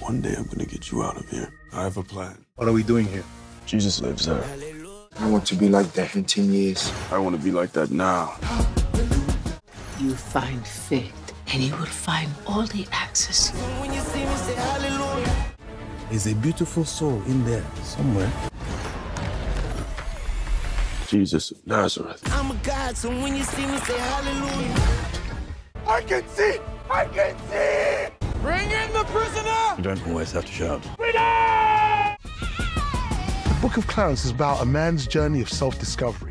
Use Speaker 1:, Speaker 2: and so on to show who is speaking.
Speaker 1: One day I'm gonna get you out of here. I have a plan.
Speaker 2: What are we doing here?
Speaker 1: Jesus lives there.
Speaker 3: I want to be like that in 10 years.
Speaker 1: I want to be like that now.
Speaker 4: You find faith, and you will find all the answers.
Speaker 2: There's a beautiful soul in there somewhere.
Speaker 1: Jesus of Nazareth.
Speaker 5: I'm a God, so when you see me, say hallelujah.
Speaker 1: I can see! I can see!
Speaker 5: Bring in the prisoner!
Speaker 2: You don't always have to shout.
Speaker 6: The Book of Clarence is about a man's journey of self-discovery.